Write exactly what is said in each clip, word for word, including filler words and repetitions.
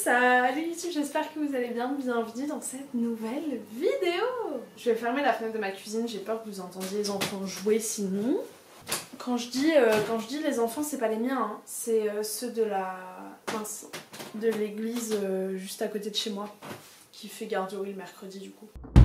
Salut YouTube, j'espère que vous allez bien, bienvenue dans cette nouvelle vidéo. Je vais fermer la fenêtre de ma cuisine, j'ai peur que vous entendiez les enfants jouer sinon. Quand je dis, euh, quand je dis les enfants, c'est pas les miens, hein. C'est euh, ceux de la... mince, de l'église euh, juste à côté de chez moi, qui fait garderie le mercredi du coup.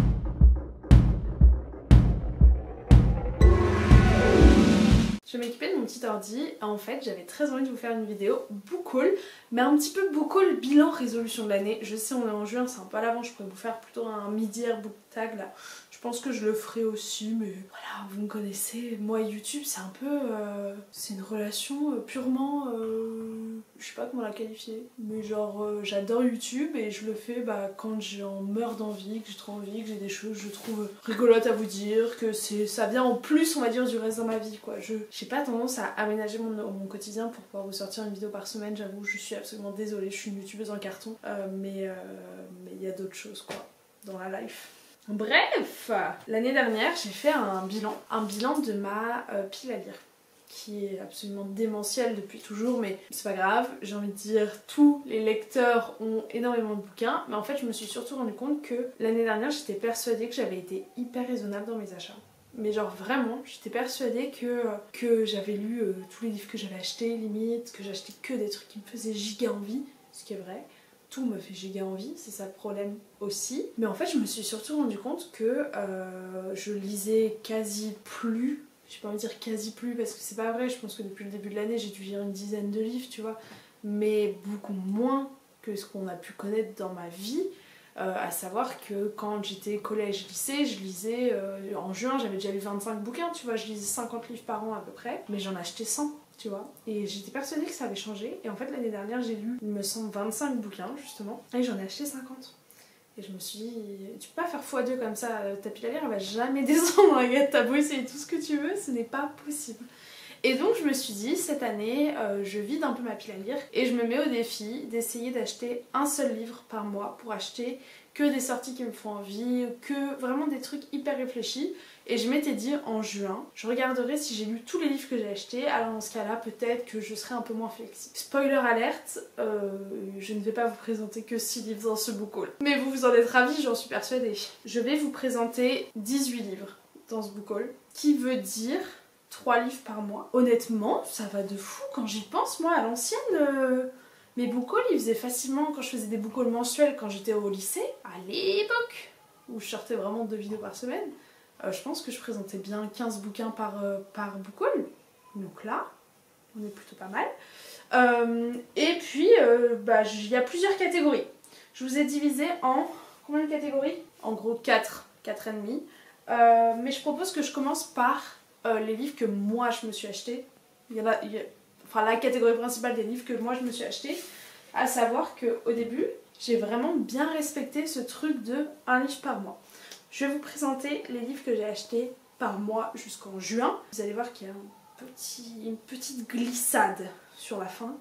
Je vais m'équiper de mon petit ordi. En fait, j'avais très envie de vous faire une vidéo book haul, mais un petit peu book haul bilan résolution de l'année. Je sais, on est en juin, c'est un peu à l'avant, je pourrais vous faire plutôt un mid-year book tag là. Je pense que je le ferai aussi, mais voilà, vous me connaissez. Moi et YouTube, c'est un peu... Euh, c'est une relation euh, purement... Euh, je sais pas comment la qualifier, mais genre euh, j'adore YouTube et je le fais bah, quand j'en meurs d'envie, que j'ai trop envie, que j'ai des choses je trouve rigolotes à vous dire, que c'est ça vient en plus on va dire du reste de ma vie quoi. Je j'ai pas tendance à aménager mon, mon quotidien pour pouvoir vous sortir une vidéo par semaine, j'avoue, je suis absolument désolée, je suis une youtubeuse en carton, euh, mais euh, mais il y a d'autres choses quoi dans la life. Bref, l'année dernière j'ai fait un bilan, un bilan de ma euh, pile à lire, qui est absolument démentiel depuis toujours, mais c'est pas grave, j'ai envie de dire, tous les lecteurs ont énormément de bouquins, mais en fait je me suis surtout rendu compte que l'année dernière j'étais persuadée que j'avais été hyper raisonnable dans mes achats. Mais genre vraiment, j'étais persuadée que, que j'avais lu euh, tous les livres que j'avais achetés, limite, que j'achetais que des trucs qui me faisaient giga envie, ce qui est vrai. Tout me fait giga envie, c'est ça le problème aussi. Mais en fait je me suis surtout rendu compte que euh, je lisais quasi plus. J'ai pas envie de dire quasi plus parce que c'est pas vrai, je pense que depuis le début de l'année j'ai dû lire une dizaine de livres, tu vois, mais beaucoup moins que ce qu'on a pu connaître dans ma vie, euh, à savoir que quand j'étais collège-lycée, je lisais, euh, en juin j'avais déjà lu vingt-cinq bouquins, tu vois, je lisais cinquante livres par an à peu près, mais j'en achetais cent, tu vois, et j'étais persuadée que ça avait changé, et en fait l'année dernière j'ai lu, il me semble, vingt-cinq bouquins justement, et j'en ai acheté cinquante. Et je me suis dit, tu peux pas faire fois deux comme ça, ta pile à lire elle va jamais descendre, regarde, t'as beau essayer tout ce que tu veux, ce n'est pas possible. Et donc je me suis dit, cette année, euh, je vide un peu ma pile à lire et je me mets au défi d'essayer d'acheter un seul livre par mois pour acheter que des sorties qui me font envie, que vraiment des trucs hyper réfléchis. Et je m'étais dit en juin, je regarderai si j'ai lu tous les livres que j'ai achetés, alors dans ce cas-là, peut-être que je serai un peu moins flexible. Spoiler alerte, euh, je ne vais pas vous présenter que six livres dans ce book haul. Mais vous vous en êtes ravis, j'en suis persuadée. Je vais vous présenter dix-huit livres dans ce book haul, qui veut dire trois livres par mois. Honnêtement, ça va de fou quand j'y pense, moi, à l'ancienne... Euh... Mes book hauls, ils faisaient facilement quand je faisais des book hauls mensuels quand j'étais au lycée, à l'époque, où je sortais vraiment deux vidéos par semaine. Euh, je pense que je présentais bien quinze bouquins par, euh, par book haul. Donc là, on est plutôt pas mal. Euh, et puis, euh, bah, il y a plusieurs catégories. Je vous ai divisé en... Combien de catégories? En gros, quatre, quatre et demi. Euh, mais je propose que je commence par euh, les livres que moi je me suis achetés. Il y en a... Il y a Enfin, la catégorie principale des livres que moi je me suis acheté, à savoir qu'au début, j'ai vraiment bien respecté ce truc de un livre par mois. Je vais vous présenter les livres que j'ai achetés par mois jusqu'en juin. Vous allez voir qu'il y a un petit, une petite glissade sur la fin,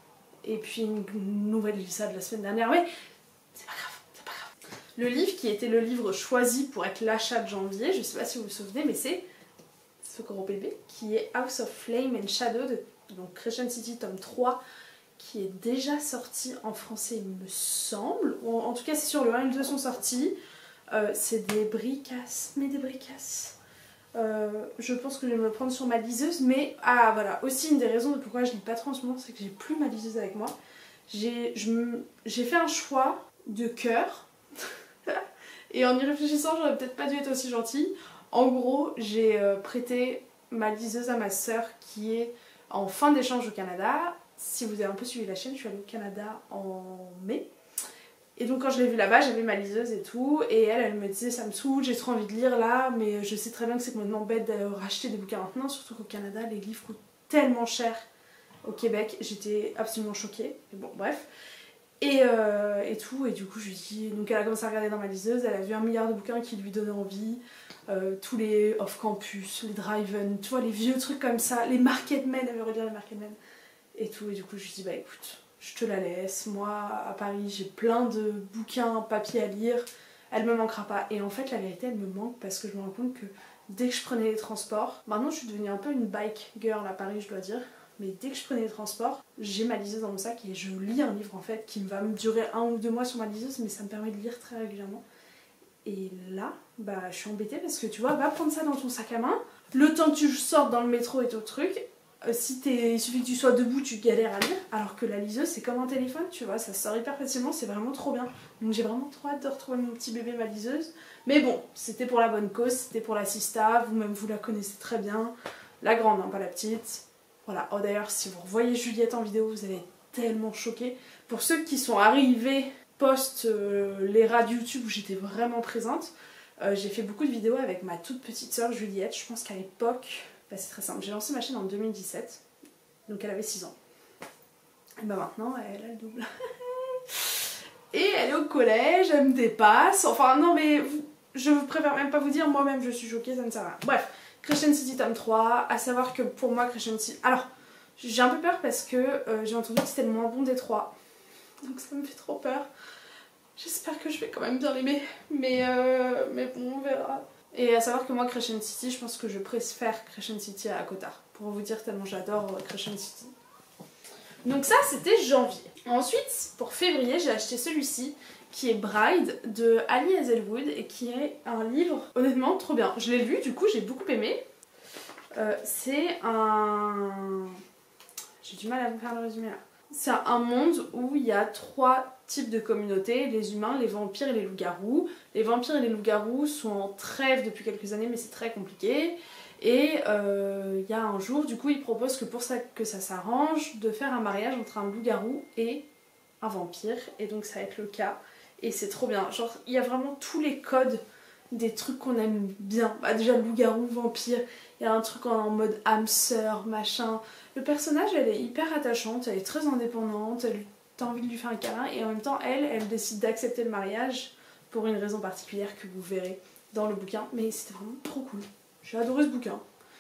et puis une nouvelle glissade la semaine dernière, mais c'est pas grave, c'est pas grave. Le livre qui était le livre choisi pour être l'achat de janvier, je sais pas si vous vous souvenez, mais c'est ce gros bébé qui est House of Flame and Shadow de donc Crescent City tome trois, qui est déjà sorti en français il me semble, ou en tout cas c'est sûr, le un et le deux sont sortis. Euh, c'est des bricasses, mais des bricasses. Euh, je pense que je vais me le prendre sur ma liseuse, mais ah voilà, aussi une des raisons de pourquoi je lis pas trop en ce moment, c'est que j'ai plus ma liseuse avec moi. J'ai fait un choix de cœur, et en y réfléchissant j'aurais peut-être pas dû être aussi gentille. En gros, j'ai euh, prêté ma liseuse à ma soeur qui est en fin d'échange au Canada. Si vous avez un peu suivi la chaîne, je suis allée au Canada en mai. Et donc quand je l'ai vue là-bas, j'avais ma liseuse et tout. Et elle, elle me disait ça me saoule, j'ai trop envie de lire là, mais je sais très bien que c'est complètement bête de racheter des bouquins maintenant. Surtout qu'au Canada, les livres coûtent tellement cher. Au Québec, j'étais absolument choquée. Mais bon, bref. Et, euh, et tout, et du coup je lui dis, donc elle a commencé à regarder dans ma liseuse, elle a vu un milliard de bouquins qui lui donnaient envie, euh, tous les off-campus, les drive-in, tu vois, les vieux trucs comme ça, les marketmen, elle veut redire les marketmen, et tout, et du coup je lui dis, bah écoute, je te la laisse, moi à Paris j'ai plein de bouquins papier à lire, elle me manquera pas, et en fait la vérité elle me manque parce que je me rends compte que dès que je prenais les transports, maintenant je suis devenue un peu une bike girl à Paris je dois dire, mais dès que je prenais les transports, j'ai ma liseuse dans mon sac et je lis un livre en fait qui va me durer un ou deux mois sur ma liseuse, mais ça me permet de lire très régulièrement. Et là, bah je suis embêtée parce que tu vois, va prendre ça dans ton sac à main, le temps que tu sortes dans le métro et tout truc, euh, si t'es, il suffit que tu sois debout, tu galères à lire, alors que la liseuse c'est comme un téléphone, tu vois, ça sort hyper facilement, c'est vraiment trop bien. Donc j'ai vraiment trop hâte de retrouver mon petit bébé, ma liseuse. Mais bon, c'était pour la bonne cause, c'était pour la Sista, vous-même vous la connaissez très bien, la grande, hein, pas la petite. Voilà, oh d'ailleurs si vous revoyez Juliette en vidéo, vous allez être tellement choqués. Pour ceux qui sont arrivés post euh, les radios YouTube où j'étais vraiment présente, euh, j'ai fait beaucoup de vidéos avec ma toute petite soeur Juliette. Je pense qu'à l'époque, bah, c'est très simple, j'ai lancé ma chaîne en deux mille dix-sept, donc elle avait six ans. Et bah maintenant elle a le double. Et elle est au collège, elle me dépasse, enfin non mais je préfère même pas vous dire, moi-même je suis choquée, ça ne sert à rien. Bref, Crescent City tome trois, à savoir que pour moi Crescent City... Alors, j'ai un peu peur parce que euh, j'ai entendu que c'était le moins bon des trois, donc ça me fait trop peur. J'espère que je vais quand même bien l'aimer, mais, euh, mais bon, on verra. Et à savoir que moi, Crescent City, je pense que je préfère Crescent City à Cotard, pour vous dire tellement j'adore Crescent City. Donc ça, c'était janvier. Ensuite, pour février, j'ai acheté celui-ci, qui est Bride, de Ali Hazelwood, et qui est un livre, honnêtement, trop bien. Je l'ai lu, du coup, j'ai beaucoup aimé. Euh, c'est un... J'ai du mal à vous faire le résumé là. C'est un monde où il y a trois types de communautés, les humains, les vampires et les loups-garous. Les vampires et les loups-garous sont en trêve depuis quelques années, mais c'est très compliqué. Et euh, il y a un jour, du coup, ils proposent que pour ça, que ça s'arrange, de faire un mariage entre un loup-garou et un vampire. Et donc ça va être le cas. Et c'est trop bien. Genre, il y a vraiment tous les codes des trucs qu'on aime bien. Bah, déjà, loup-garou, vampire, il y a un truc en mode âme sœur, machin. Le personnage, elle est hyper attachante, elle est très indépendante, elle t'as envie de lui faire un câlin, et en même temps, elle, elle décide d'accepter le mariage pour une raison particulière que vous verrez dans le bouquin. Mais c'était vraiment trop cool. J'ai adoré ce bouquin.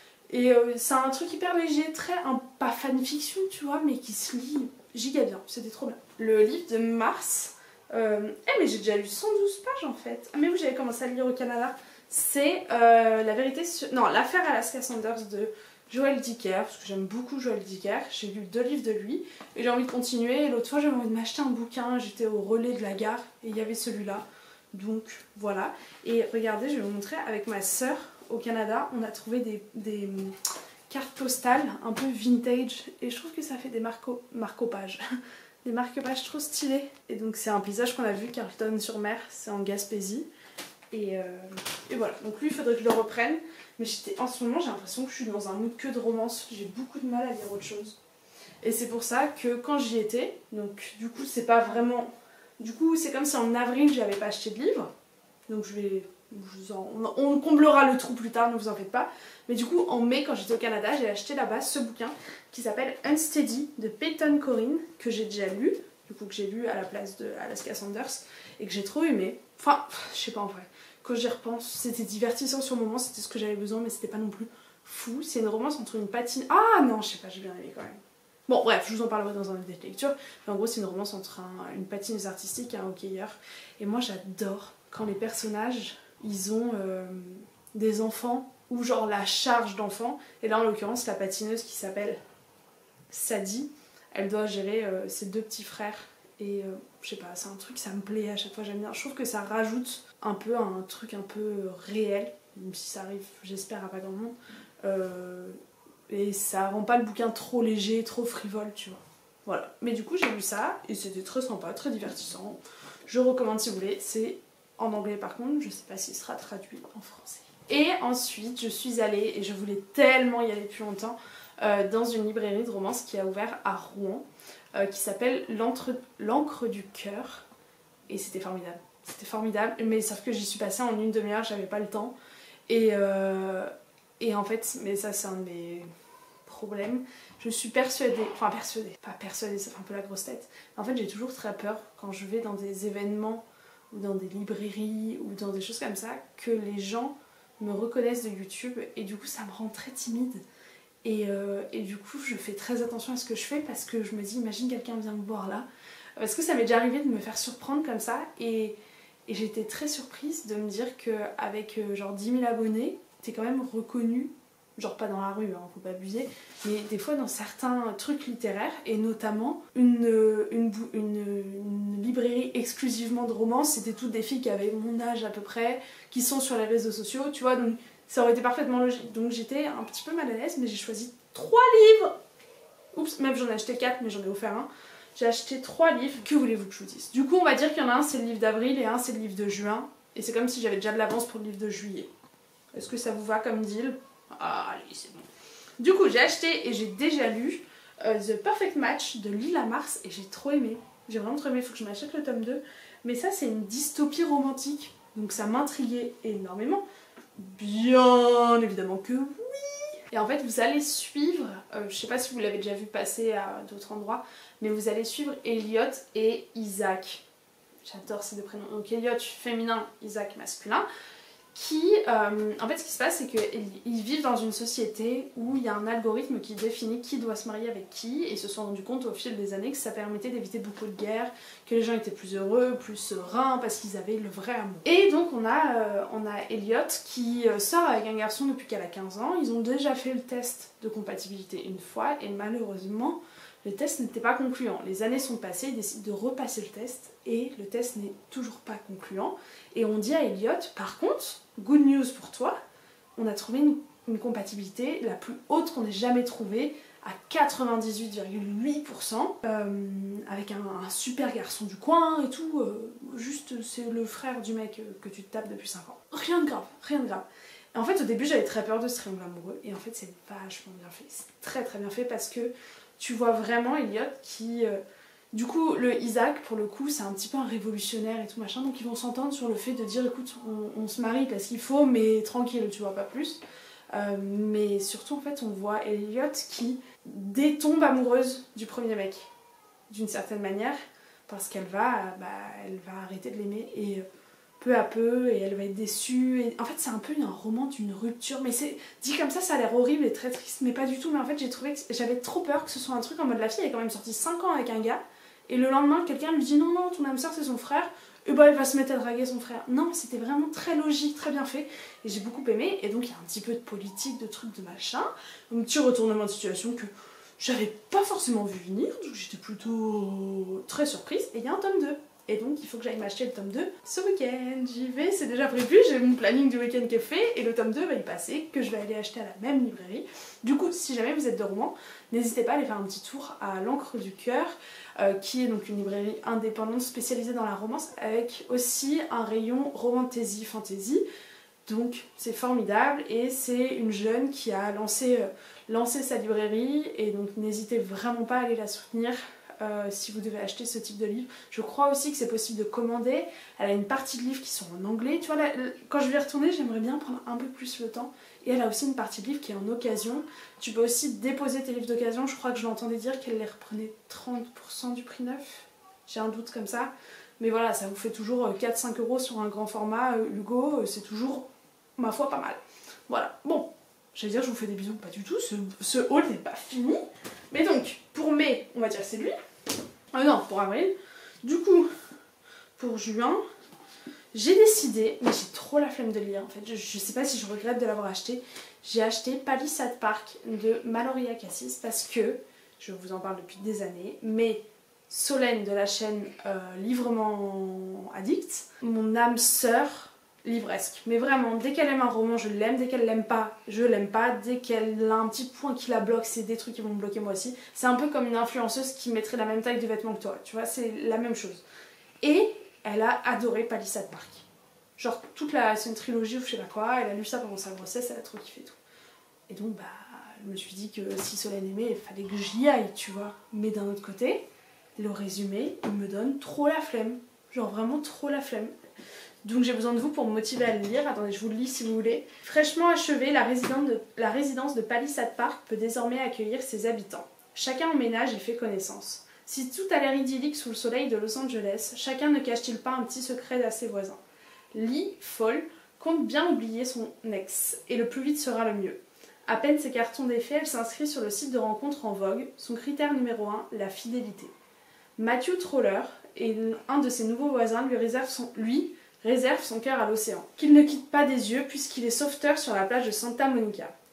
Et euh, c'est un truc hyper léger, très, un, pas fanfiction, tu vois, mais qui se lit giga bien. C'était trop bien. Le livre de mars... Euh, eh mais j'ai déjà lu cent douze pages en fait. Ah mais oui, j'avais commencé à le lire au Canada. C'est euh, la vérité sur... Non, l'affaire Alaska Sanders de Joel Dicker, parce que j'aime beaucoup Joel Dicker. J'ai lu deux livres de lui et j'ai envie de continuer. Et l'autre fois j'avais envie de m'acheter un bouquin, j'étais au relais de la gare et il y avait celui-là. Donc voilà. Et regardez, je vais vous montrer, avec ma soeur au Canada, on a trouvé des, des cartes postales un peu vintage et je trouve que ça fait des marco... marcopages. Des marque-pages trop stylés. Et donc c'est un paysage qu'on a vu, Carleton-sur-Mer, c'est en Gaspésie. Et, euh, et voilà, donc lui il faudrait que je le reprenne. Mais en ce moment j'ai l'impression que je suis dans un mood que de romance. J'ai beaucoup de mal à lire autre chose. Et c'est pour ça que quand j'y étais, donc du coup c'est pas vraiment... Du coup c'est comme si en avril j'avais pas acheté de livre. Donc je vais... Je vous en... On comblera le trou plus tard, ne vous en faites pas. Mais du coup en mai quand j'étais au Canada, j'ai acheté là-bas ce bouquin qui s'appelle Unsteady de Peyton Corinne, que j'ai déjà lu, du coup que j'ai lu à la place de Alaska Sanders et que j'ai trop aimé. Enfin, je sais pas en vrai, quand j'y repense, c'était divertissant sur le moment, c'était ce que j'avais besoin, mais c'était pas non plus fou. C'est une romance entre une patine... Ah non, je sais pas, j'ai bien aimé quand même. Bon bref, je vous en parlerai dans un vidéo de lecture, mais en gros c'est une romance entre un, une patineuse artistique et un hockeyeur. Et moi j'adore quand les personnages, ils ont euh, des enfants, ou genre la charge d'enfants, et là en l'occurrence la patineuse qui s'appelle Sadie, elle doit gérer euh, ses deux petits frères, et euh, je sais pas, c'est un truc, ça me plaît à chaque fois, j'aime bien. Je trouve que ça rajoute un peu à un truc un peu réel, même si ça arrive, j'espère, à pas grand monde, euh, et ça rend pas le bouquin trop léger, trop frivole, tu vois. Voilà, mais du coup j'ai lu ça, et c'était très sympa, très divertissant, je recommande si vous voulez, c'est en anglais par contre, je sais pas s'il sera traduit en français. Et ensuite je suis allée, et je voulais tellement y aller depuis longtemps, euh, dans une librairie de romance qui a ouvert à Rouen, euh, qui s'appelle l'Encre du Cœur, et c'était formidable. C'était formidable, mais sauf que j'y suis passée en une demi-heure, j'avais pas le temps, et, euh, et en fait, mais ça c'est un de mes problèmes, je suis persuadée, enfin persuadée, pas persuadée, ça fait un peu la grosse tête, en fait j'ai toujours très peur quand je vais dans des événements, ou dans des librairies, ou dans des choses comme ça, que les gens me reconnaissent de YouTube, et du coup ça me rend très timide. Et, euh, et du coup je fais très attention à ce que je fais, parce que je me dis, imagine quelqu'un vient me voir là, parce que ça m'est déjà arrivé de me faire surprendre comme ça, et, et j'étais très surprise de me dire qu'avec euh, genre dix mille abonnés, t'es quand même reconnue genre pas dans la rue, hein, faut pas abuser, mais des fois dans certains trucs littéraires, et notamment une, une, une, une librairie exclusivement de romans, c'était toutes des filles qui avaient mon âge à peu près, qui sont sur les réseaux sociaux, tu vois, donc ça aurait été parfaitement logique. Donc j'étais un petit peu mal à l'aise, mais j'ai choisi trois livres. Oups, même j'en ai acheté quatre, mais j'en ai offert un. J'ai acheté trois livres, que voulez-vous que je vous dise? Du coup on va dire qu'il y en a un c'est le livre d'avril et un c'est le livre de juin, et c'est comme si j'avais déjà de l'avance pour le livre de juillet. Est-ce que ça vous va comme deal? Ah, allez, c'est bon. Du coup, j'ai acheté et j'ai déjà lu euh, The Perfect Match de Lila Mars et j'ai trop aimé. J'ai vraiment trop aimé, il faut que je m'achète le tome deux. Mais ça, c'est une dystopie romantique, donc ça m'intriguait énormément. Bien évidemment que oui. Et en fait, vous allez suivre, euh, je sais pas si vous l'avez déjà vu passer à d'autres endroits, mais vous allez suivre Elliot et Isaac. J'adore ces deux prénoms. Donc Elliot féminin, Isaac masculin. Qui, euh, en fait ce qui se passe c'est qu'ils vivent dans une société où il y a un algorithme qui définit qui doit se marier avec qui, et ils se sont rendus compte au fil des années que ça permettait d'éviter beaucoup de guerres, que les gens étaient plus heureux, plus sereins parce qu'ils avaient le vrai amour. Et donc on a, euh, on a Elliot qui sort avec un garçon depuis qu'elle a quinze ans, ils ont déjà fait le test de compatibilité une fois et malheureusement le test n'était pas concluant. Les années sont passées, ils décident de repasser le test et le test n'est toujours pas concluant. Et on dit à Elliot, par contre, good news pour toi, on a trouvé une, une compatibilité la plus haute qu'on ait jamais trouvée, à quatre-vingt-dix-huit virgule huit pour cent, euh, avec un, un super garçon du coin et tout, euh, juste c'est le frère du mec que tu te tapes depuis cinq ans. Rien de grave, rien de grave. Et en fait au début j'avais très peur de ce triangle amoureux, et en fait c'est vachement bien fait, c'est très très bien fait parce que tu vois vraiment Elliot qui... Euh, du coup, le Isaac, pour le coup, c'est un petit peu un révolutionnaire et tout machin, donc ils vont s'entendre sur le fait de dire écoute, on, on se marie parce qu'il faut, mais tranquille, tu vois, pas plus. Euh, mais surtout, en fait, on voit Elliot qui détombe amoureuse du premier mec, d'une certaine manière, parce qu'elle va, bah, elle va arrêter de l'aimer, et peu à peu, et elle va être déçue. Et en fait, c'est un peu un roman d'une rupture, mais c'est dit comme ça, ça a l'air horrible et très triste, mais pas du tout. Mais en fait, j'ai trouvé que j'avais trop peur que ce soit un truc en mode la fille elle est quand même sortie cinq ans avec un gars, et le lendemain, quelqu'un lui dit non, non, ton âme sœur c'est son frère, et bah elle va se mettre à draguer son frère. Non, c'était vraiment très logique, très bien fait, et j'ai beaucoup aimé. Et donc il y a un petit peu de politique, de trucs, de machin, un petit retournement de situation que j'avais pas forcément vu venir, donc j'étais plutôt très surprise. Et il y a un tome deux. Et donc il faut que j'aille m'acheter le tome deux ce week-end. J'y vais, c'est déjà prévu, j'ai mon planning du week-end qui est fait, et le tome deux va y passer, que je vais aller acheter à la même librairie. Du coup, si jamais vous êtes de Rouen, n'hésitez pas à aller faire un petit tour à l'Encre du Cœur, euh, qui est donc une librairie indépendante spécialisée dans la romance, avec aussi un rayon romantasy, fantasy. Donc c'est formidable, et c'est une jeune qui a lancé, euh, lancé sa librairie, et donc n'hésitez vraiment pas à aller la soutenir. Euh, si vous devez acheter ce type de livre. Je crois aussi que c'est possible de commander. Elle a une partie de livres qui sont en anglais. Tu vois, là, quand je vais y retourner, j'aimerais bien prendre un peu plus le temps. Et elle a aussi une partie de livres qui est en occasion. Tu peux aussi déposer tes livres d'occasion. Je crois que je l'entendais dire qu'elle les reprenait trente pour cent du prix neuf. J'ai un doute comme ça. Mais voilà, ça vous fait toujours quatre à cinq euros sur un grand format. Hugo, c'est toujours, ma foi, pas mal. Voilà, bon. J'allais dire je vous fais des bisous, pas du tout. Ce, ce haul n'est pas fini. Mais donc, pour mai, on va dire c'est lui. Ah non, pour avril. Du coup, pour juin, j'ai décidé, mais j'ai trop la flemme de lire en fait, je, je sais pas si je regrette de l'avoir acheté, j'ai acheté Palisade Park de Maloria Cassis parce que, je vous en parle depuis des années, mais Solène de la chaîne euh, Livrement Addict, mon âme sœur livresque, mais vraiment, dès qu'elle aime un roman, je l'aime, dès qu'elle l'aime pas, je l'aime pas, dès qu'elle a un petit point qui la bloque, c'est des trucs qui vont me bloquer moi aussi. C'est un peu comme une influenceuse qui mettrait la même taille de vêtements que toi, tu vois, c'est la même chose. Et elle a adoré Palisade Park. Genre, toute la... c'est une trilogie ou je sais pas quoi, elle a lu ça pendant sa grossesse, elle a trop kiffé tout. Et donc, bah, je me suis dit que si Solène aimait, il fallait que j'y aille, tu vois. Mais d'un autre côté, le résumé, il me donne trop la flemme. Genre, vraiment trop la flemme. Donc j'ai besoin de vous pour me motiver à le lire. Attendez, je vous le lis si vous voulez. Fraîchement achevée, la résidence de, la résidence de Palisade Park peut désormais accueillir ses habitants. Chacun emménage et fait connaissance. Si tout a l'air idyllique sous le soleil de Los Angeles, chacun ne cache-t-il pas un petit secret à ses voisins? Lee, folle, compte bien oublier son ex, et le plus vite sera le mieux. À peine ses cartons défaits, elle s'inscrit sur le site de rencontre en vogue, son critère numéro un, la fidélité. Matthew Troller, et un de ses nouveaux voisins, lui réserve son... lui, réserve son cœur à l'océan, qu'il ne quitte pas des yeux puisqu'il est sauveteur sur la plage de Santa Monica.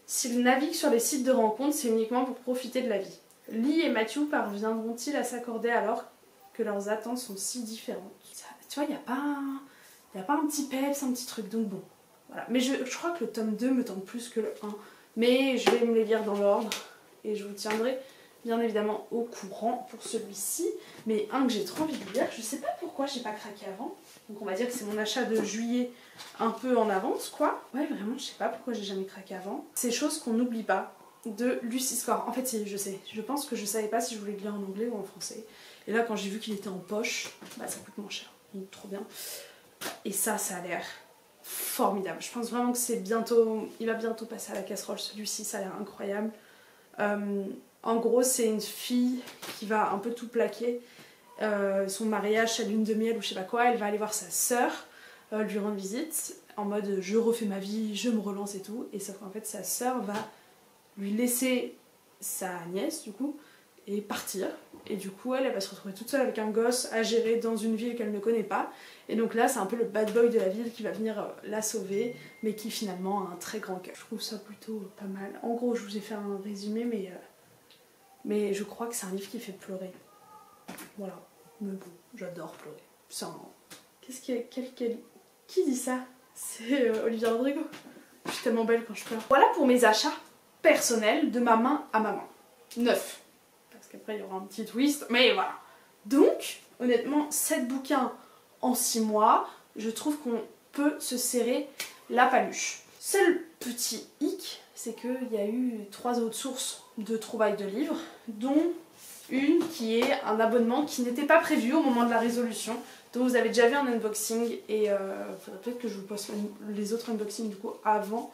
S'ils naviguent sur les sites de rencontres, c'est uniquement pour profiter de la vie. Lee et Matthew parviendront-ils à s'accorder alors que leurs attentes sont si différentes? Ça, tu vois, il n'y a pas un... Il n'y a pas un petit peps, un petit truc, donc bon. Voilà. Mais je, je crois que le tome deux me tente plus que le un. Mais je vais me les lire dans l'ordre. Et je vous tiendrai bien évidemment au courant pour celui-ci. Mais un que j'ai trop envie de lire, je sais pas pourquoi j'ai pas craqué avant. Donc on va dire que c'est mon achat de juillet un peu en avance, quoi. Ouais, vraiment, je sais pas pourquoi j'ai jamais craqué avant. Ces choses qu'on n'oublie pas, de Lucy Score. En fait, si, je sais. Je pense que je savais pas si je voulais le lire en anglais ou en français. Et là, quand j'ai vu qu'il était en poche, bah ça coûte moins cher. Donc trop bien. Et ça, ça a l'air formidable. Je pense vraiment que c'est bientôt... Il va bientôt passer à la casserole, celui-ci, ça a l'air incroyable. Euh, en gros, c'est une fille qui va un peu tout plaquer. Euh, son mariage, sa lune de miel ou je sais pas quoi, elle va aller voir sa sœur, euh, lui rendre visite, en mode je refais ma vie, je me relance et tout. Et sauf qu'en fait, sa sœur va lui laisser sa nièce, du coup, et partir. Et du coup, elle, elle va se retrouver toute seule avec un gosse à gérer dans une ville qu'elle ne connaît pas. Et donc là, c'est un peu le bad boy de la ville qui va venir euh, la sauver, mais qui finalement a un très grand cœur. Je trouve ça plutôt pas mal. En gros, je vous ai fait un résumé, mais, euh, mais je crois que c'est un livre qui fait pleurer. Voilà. Mais bon, j'adore pleurer. C'est un... Qu'est-ce qu'il y a... Quel, quel... Qui dit ça? C'est euh, Olivia Rodrigo. Je suis tellement belle quand je pleure. Voilà pour mes achats personnels de ma main à ma main. Neuf. Parce qu'après, il y aura un petit twist, mais voilà. Donc, honnêtement, sept bouquins en six mois, je trouve qu'on peut se serrer la paluche. Seul petit hic, c'est qu'il y a eu trois autres sources de trouvailles de livres, dont une qui est un abonnement qui n'était pas prévu au moment de la résolution, dont vous avez déjà vu un unboxing, et il euh, faudrait peut-être que je vous poste les autres unboxings du coup avant.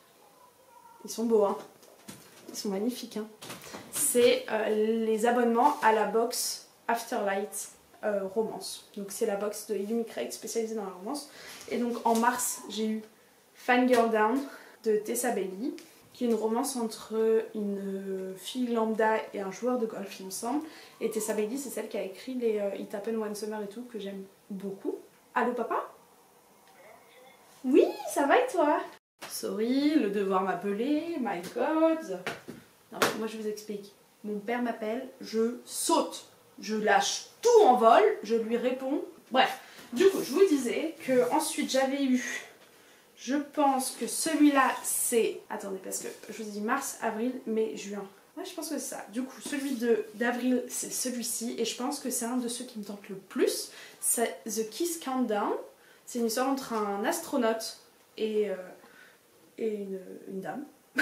Ils sont beaux, hein. Ils sont magnifiques, hein. C'est euh, les abonnements à la box Afterlight euh, romance. Donc c'est la box de Yumi Craig spécialisée dans la romance. Et donc en mars, j'ai eu Fangirl Down de Tessa Bailey, qui est une romance entre une fille lambda et un joueur de golf, il me semble. Et Tessa Bailey, c'est celle qui a écrit les euh, It Happened One Summer et tout, que j'aime beaucoup. Allô papa? Oui, ça va et toi? Sorry, le devoir m'appeler, my god. Non, moi je vous explique. Mon père m'appelle, je saute. Je lâche tout en vol, je lui réponds. Bref, du coup, je vous disais que ensuite j'avais eu... Je pense que celui-là, c'est... Attendez, parce que je vous ai dit mars, avril, mai, juin. Ouais, je pense que c'est ça. Du coup, celui d'avril, c'est celui-ci. Et je pense que c'est un de ceux qui me tente le plus. C'est The Kiss Countdown. C'est une histoire entre un astronaute et, euh, et une, une dame.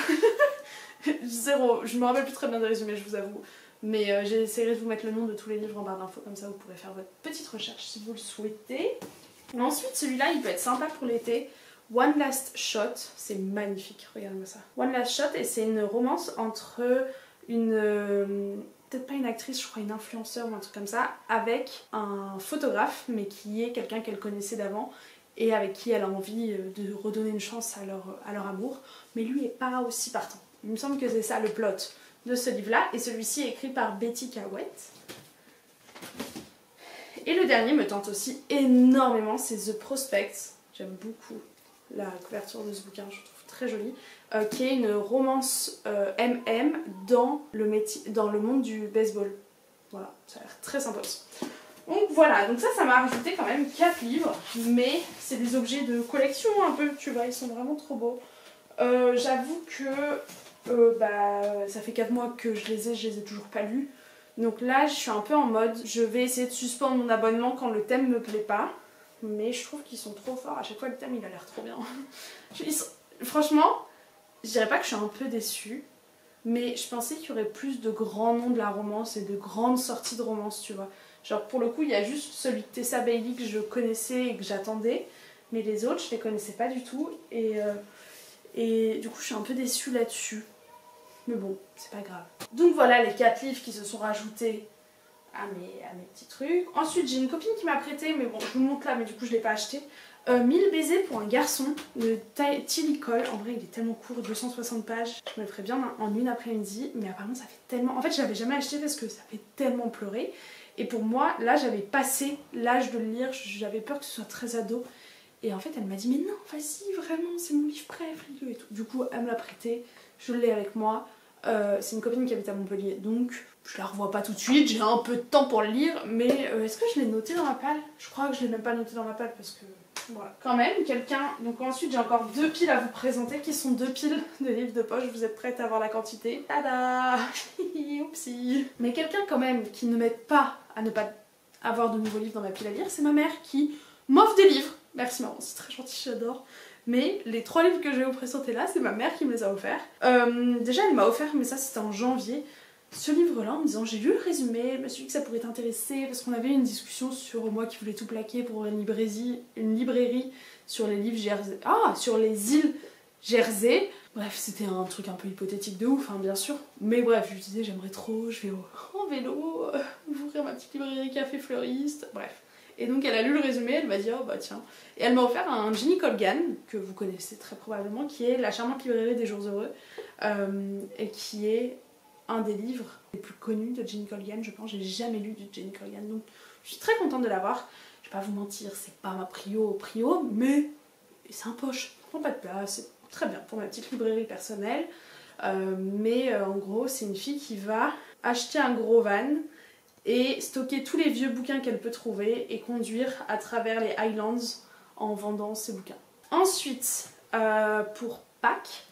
Zéro. Je me rappelle plus très bien de résumé, je vous avoue. Mais euh, j'essaierai de vous mettre le nom de tous les livres en barre d'infos. Comme ça, vous pourrez faire votre petite recherche si vous le souhaitez. Ensuite, celui-là, il peut être sympa pour l'été. One Last Shot, c'est magnifique, regardez-moi ça. One Last Shot, et c'est une romance entre une... Euh, peut-être pas une actrice, je crois une influenceur ou un truc comme ça, avec un photographe, mais qui est quelqu'un qu'elle connaissait d'avant, et avec qui elle a envie de redonner une chance à leur, à leur amour, mais lui est pas aussi partant. Il me semble que c'est ça le plot de ce livre-là, et celui-ci est écrit par Betty Cowett. Et le dernier me tente aussi énormément, c'est The Prospect, j'aime beaucoup la couverture de ce bouquin, je trouve très jolie, euh, qui est une romance euh, M M dans le, métier, dans le monde du baseball. Voilà, ça a l'air très sympa aussi. Donc voilà, donc ça, ça m'a rajouté quand même quatre livres, mais c'est des objets de collection un peu, tu vois, ils sont vraiment trop beaux. Euh, J'avoue que euh, bah, ça fait quatre mois que je les ai, je les ai toujours pas lus. Donc là, je suis un peu en mode, je vais essayer de suspendre mon abonnement quand le thème me plaît pas. Mais je trouve qu'ils sont trop forts, à chaque fois le thème il a l'air trop bien. Sont... Franchement, je dirais pas que je suis un peu déçue, mais je pensais qu'il y aurait plus de grands noms de la romance et de grandes sorties de romance, tu vois. Genre pour le coup, il y a juste celui de Tessa Bailey que je connaissais et que j'attendais, mais les autres je les connaissais pas du tout, et, euh, et du coup je suis un peu déçue là-dessus. Mais bon, c'est pas grave. Donc voilà les quatre livres qui se sont rajoutés À mes, à mes petits trucs. Ensuite j'ai une copine qui m'a prêté, mais bon je vous le montre là, mais du coup je l'ai pas acheté. Euh, mille baisers pour un garçon de Tilly Cole. En vrai il est tellement court, deux cent soixante pages. Je me le ferais bien en une après-midi, mais apparemment ça fait tellement... En fait je l'avais jamais acheté parce que ça fait tellement pleurer. Et pour moi là j'avais passé l'âge de le lire, j'avais peur que ce soit très ado. Et en fait elle m'a dit mais non vas-y vraiment c'est mon livre préf, lis-le et tout. Du coup elle me l'a prêté. je l'ai avec moi. Euh, c'est une copine qui habite à Montpellier, donc je la revois pas tout de suite, j'ai un peu de temps pour le lire, mais euh, est-ce que je l'ai noté dans ma palle? Je crois que je l'ai même pas noté dans ma palle parce que... Voilà. Quand même, quelqu'un... Donc ensuite j'ai encore deux piles à vous présenter qui sont deux piles de livres de poche, vous êtes prête à voir la quantité? Tada. Oupsie. Mais quelqu'un quand même qui ne m'aide pas à ne pas avoir de nouveaux livres dans ma pile à lire, c'est ma mère qui m'offre des livres. Merci maman, c'est très gentil, j'adore. Mais les trois livres que je vais vous présenter là, c'est ma mère qui me les a offerts. Euh, déjà elle m'a offert, mais ça c'était en janvier, ce livre-là en me disant j'ai lu le résumé, je me suis dit que ça pourrait t'intéresser parce qu'on avait eu une discussion sur moi qui voulais tout plaquer pour une librairie, une librairie sur les livres Jersey, ah, sur les îles Jersey. Bref, c'était un truc un peu hypothétique de ouf, hein, bien sûr. Mais bref, je lui disais j'aimerais trop, je vais au, en vélo, euh, ouvrir ma petite librairie café fleuriste, bref. Et donc elle a lu le résumé, elle m'a dit oh bah tiens. Et elle m'a offert un Ginny Colgan, que vous connaissez très probablement, qui est La charmante librairie des jours heureux, euh, et qui est un des livres les plus connus de Ginny Colgan, je pense. J'ai jamais lu du Ginny Colgan, donc je suis très contente de l'avoir. Je vais pas vous mentir, c'est pas ma prio prio, mais c'est un poche, prend pas de place, c'est très bien pour ma petite librairie personnelle. Euh, mais euh, en gros, c'est une fille qui va acheter un gros van et stocker tous les vieux bouquins qu'elle peut trouver et conduire à travers les Highlands en vendant ses bouquins. Ensuite, euh, pour Pâques,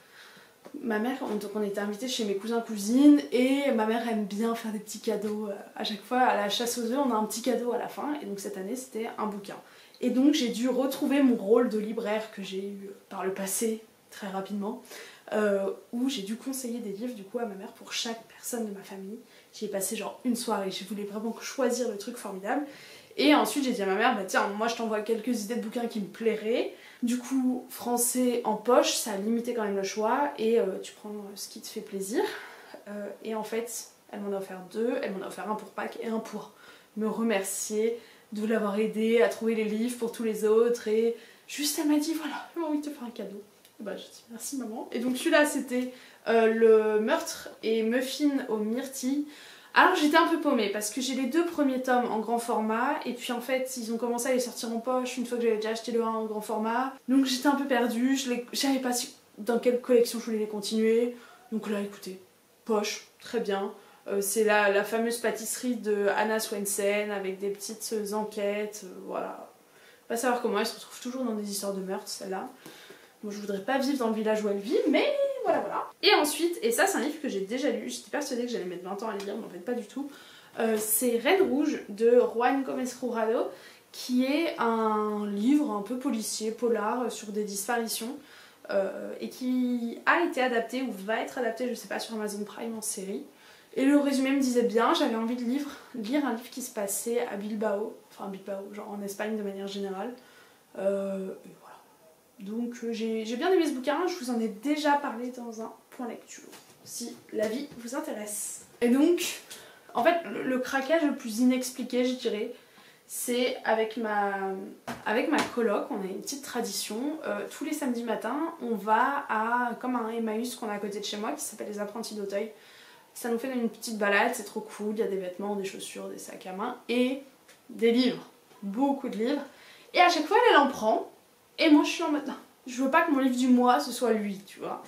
ma mère, donc on était invités chez mes cousins cousines et ma mère aime bien faire des petits cadeaux. À chaque fois à la chasse aux œufs, on a un petit cadeau à la fin et donc cette année c'était un bouquin. Et donc j'ai dû retrouver mon rôle de libraire que j'ai eu par le passé très rapidement, euh, où j'ai dû conseiller des livres du coup à ma mère pour chaque personne de ma famille. J'y ai passé genre une soirée, je voulais vraiment choisir le truc formidable. Et ensuite j'ai dit à ma mère, bah tiens, moi je t'envoie quelques idées de bouquins qui me plairaient. Du coup, français en poche, ça a limité quand même le choix et euh, tu prends ce qui te fait plaisir. Euh, et en fait, elle m'en a offert deux, elle m'en a offert un pour Pâques et un pour me remercier de l'avoir aidé à trouver les livres pour tous les autres. Et juste elle m'a dit, voilà, j'ai envie de te faire un cadeau. Et bah j'ai dit merci maman. Et donc celui-là c'était euh, le meurtre et muffin aux myrtilles. Alors j'étais un peu paumée parce que j'ai les deux premiers tomes en grand format et puis en fait ils ont commencé à les sortir en poche une fois que j'avais déjà acheté le un en grand format. Donc j'étais un peu perdue, je savais pas si, dans quelle collection je voulais les continuer. Donc là écoutez, poche, très bien. Euh, c'est la, la fameuse pâtisserie de Anna Swensen avec des petites enquêtes, euh, voilà. Pas savoir comment elle se retrouve toujours dans des histoires de meurtre celle-là. Moi je voudrais pas vivre dans le village où elle vit mais... Voilà, voilà. Et ensuite, et ça c'est un livre que j'ai déjà lu, j'étais persuadée que j'allais mettre vingt ans à le lire, mais en fait pas du tout. Euh, c'est Reine Rouge de Juan Gómez Jurado, qui est un livre un peu policier, polar, sur des disparitions, euh, et qui a été adapté, ou va être adapté, je sais pas, sur Amazon Prime en série. Et le résumé me disait bien, j'avais envie de lire, lire un livre qui se passait à Bilbao, enfin Bilbao, genre en Espagne de manière générale. Euh, et voilà. Donc euh, j'ai bien aimé ce bouquin, je vous en ai déjà parlé dans un point lecture, si la vie vous intéresse. Et donc, en fait, le, le craquage le plus inexpliqué, je dirais, c'est avec ma, avec ma coloc, on a une petite tradition, euh, tous les samedis matins, on va à comme un Emmaüs qu'on a à côté de chez moi qui s'appelle les Apprentis d'Auteuil. Ça nous fait une petite balade, c'est trop cool, il y a des vêtements, des chaussures, des sacs à main et des livres, beaucoup de livres. Et à chaque fois, elle, elle en prend. Et moi je suis en mode, non, je veux pas que mon livre du mois ce soit lui, tu vois.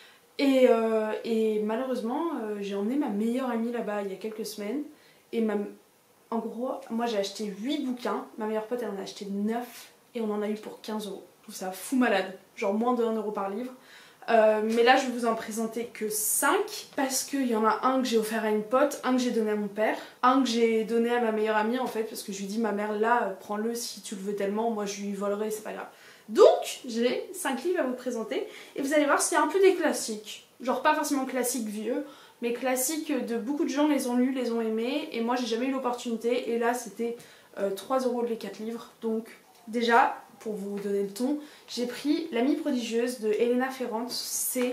Et, euh, et malheureusement, euh, j'ai emmené ma meilleure amie là-bas il y a quelques semaines. Et ma... en gros, moi j'ai acheté huit bouquins, ma meilleure pote elle en a acheté neuf et on en a eu pour quinze euros. Je trouve ça fou malade, genre moins de un euro par livre. Euh, mais là je vais vous en présenter que cinq parce qu'il y en a un que j'ai offert à une pote, un que j'ai donné à mon père, un que j'ai donné à ma meilleure amie en fait parce que je lui dis ma mère là, prends-le si tu le veux tellement, moi je lui volerai, c'est pas grave. Donc j'ai cinq livres à vous présenter et vous allez voir c'est un peu des classiques, genre pas forcément classiques vieux, mais classiques de beaucoup de gens les ont lus, les ont aimés et moi j'ai jamais eu l'opportunité et là c'était euh, trois euros les quatre livres. Donc déjà pour vous donner le ton, j'ai pris L'amie prodigieuse de Elena Ferrante, c'est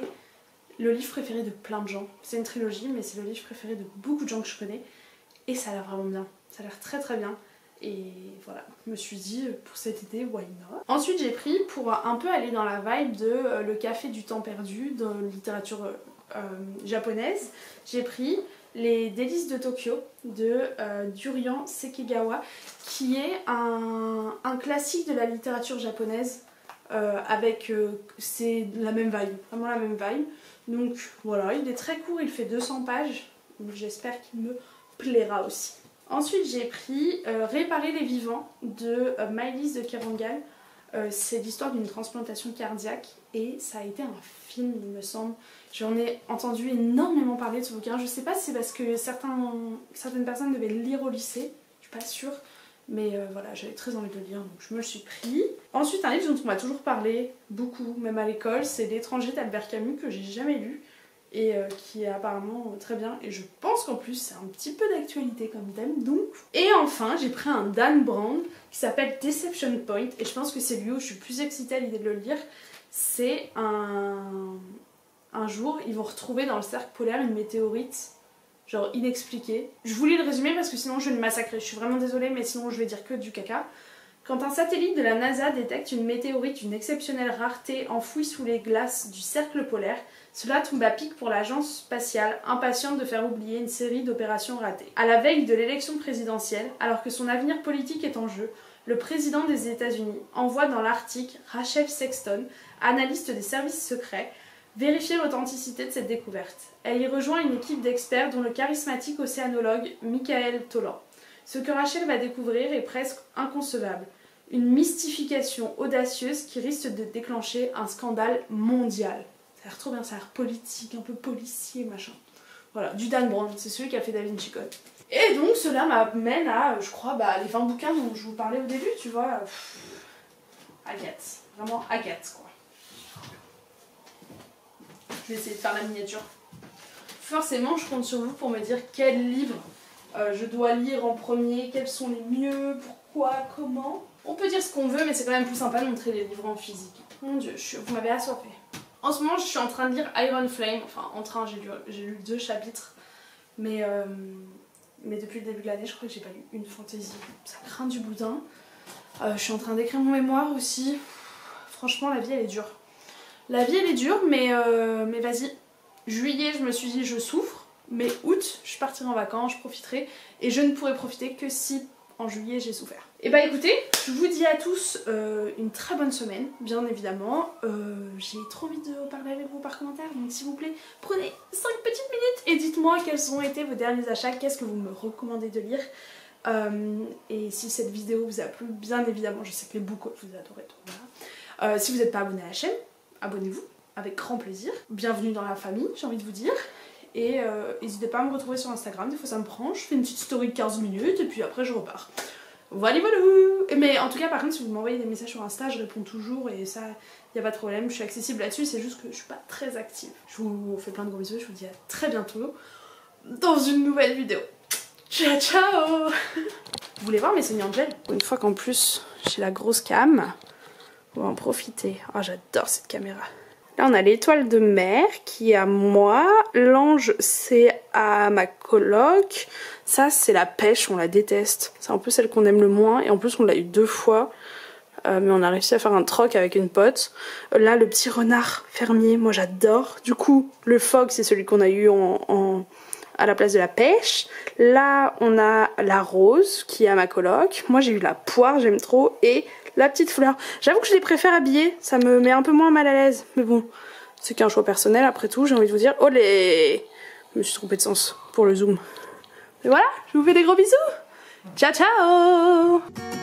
le livre préféré de plein de gens, c'est une trilogie mais c'est le livre préféré de beaucoup de gens que je connais et ça a l'air vraiment bien, ça a l'air très très bien. Et voilà, je me suis dit pour cet été, why not. Ensuite j'ai pris, pour un peu aller dans la vibe de euh, Le café du temps perdu, de littérature euh, japonaise, j'ai pris Les délices de Tokyo de euh, Durian Sekigawa, qui est un, un classique de la littérature japonaise. euh, avec euh, c'est la même vibe, vraiment la même vibe. Donc voilà, il est très court, il fait deux cents pages, donc j'espère qu'il me plaira aussi. Ensuite j'ai pris euh, Réparer les vivants de euh, Maëlys de Kerangal. Euh, c'est l'histoire d'une transplantation cardiaque et ça a été un film il me semble. J'en ai entendu énormément parler de ce bouquin. Je sais pas si c'est parce que certains, certaines personnes devaient le lire au lycée, je suis pas sûre. Mais euh, voilà, j'avais très envie de le lire, donc je me le suis pris. Ensuite, un livre dont on m'a toujours parlé, beaucoup, même à l'école, c'est L'étranger d'Albert Camus, que j'ai jamais lu, et euh, qui est apparemment très bien. Et je pense qu'en plus, c'est un petit peu d'actualité comme thème, donc... Et enfin, j'ai pris un Dan Brown, qui s'appelle Deception Point, et je pense que c'est lui où je suis plus excitée à l'idée de le lire. C'est un... Un jour, ils vont retrouver dans le cercle polaire une météorite... genre inexpliqué. Je voulais le résumer parce que sinon je vais le massacrer, je suis vraiment désolée mais sinon je vais dire que du caca. Quand un satellite de la NASA détecte une météorite d'une exceptionnelle rareté enfouie sous les glaces du cercle polaire, cela tombe à pic pour l'agence spatiale, impatiente de faire oublier une série d'opérations ratées. À la veille de l'élection présidentielle, alors que son avenir politique est en jeu, le président des États-Unis envoie dans l'Arctique Rachel Sexton, analyste des services secrets, vérifier l'authenticité de cette découverte. Elle y rejoint une équipe d'experts dont le charismatique océanologue Michael Tolan. Ce que Rachel va découvrir est presque inconcevable. Une mystification audacieuse qui risque de déclencher un scandale mondial. Ça a l'air trop bien, ça a l'air politique, un peu policier, machin. Voilà, du Dan Brown, c'est celui qui a fait Da Vinci Code. Et donc cela m'amène à, je crois, bah, les vingt bouquins dont je vous parlais au début, tu vois. Pff, Agathe, vraiment Agathe, quoi. Je vais essayer de faire la miniature. Forcément, je compte sur vous pour me dire quel livre euh, je dois lire en premier, quels sont les mieux, pourquoi, comment. On peut dire ce qu'on veut, mais c'est quand même plus sympa de montrer les livres en physique. Mon dieu, je suis... vous m'avez assoiffé. En ce moment, je suis en train de lire Iron Flame. Enfin, en train, j'ai lu, j'ai lu deux chapitres. Mais, euh, mais depuis le début de l'année, je crois que j'ai pas lu une fantaisie. Ça craint du boudin. Euh, je suis en train d'écrire mon mémoire aussi. Franchement, la vie, elle est dure. La vie elle est dure mais, euh, mais vas-y, juillet je me suis dit je souffre, mais août je partirai en vacances, je profiterai et je ne pourrai profiter que si en juillet j'ai souffert. Et bah écoutez, je vous dis à tous euh, une très bonne semaine, bien évidemment. Euh, j'ai trop envie de parler avec vous par commentaire, donc s'il vous plaît, prenez cinq petites minutes et dites-moi quels ont été vos derniers achats, qu'est-ce que vous me recommandez de lire. Euh, et si cette vidéo vous a plu, bien évidemment, je sais que les books vous adorez, donc voilà. Euh, si vous n'êtes pas abonné à la chaîne, abonnez-vous, avec grand plaisir. Bienvenue dans la famille, j'ai envie de vous dire. Et euh, n'hésitez pas à me retrouver sur Instagram, des fois ça me prend, je fais une petite story de quinze minutes et puis après je repars. Voilà, voilà. Mais en tout cas, par contre, si vous m'envoyez des messages sur Insta, je réponds toujours et ça, il n'y a pas de problème, je suis accessible là-dessus, c'est juste que je suis pas très active. Je vous fais plein de gros bisous, je vous dis à très bientôt dans une nouvelle vidéo. Ciao, ciao. Vous voulez voir mes semi-angels? Une fois qu'en plus j'ai la grosse cam, on va en profiter. Ah, oh, j'adore cette caméra. Là, on a l'étoile de mer qui est à moi. L'ange, c'est à ma coloc. Ça, c'est la pêche, on la déteste. C'est un peu celle qu'on aime le moins. Et en plus, on l'a eu deux fois. Euh, mais on a réussi à faire un troc avec une pote. Là, le petit renard fermier, moi j'adore. Du coup, le phoque, c'est celui qu'on a eu en, en, à la place de la pêche. Là, on a la rose qui est à ma coloc. Moi, j'ai eu la poire, j'aime trop. Et la petite fleur. J'avoue que je les préfère habillées, ça me met un peu moins mal à l'aise. Mais bon, c'est qu'un choix personnel après tout, j'ai envie de vous dire. Olé! Je me suis trompée de sens pour le zoom. Et voilà, je vous fais des gros bisous. Ciao, ciao!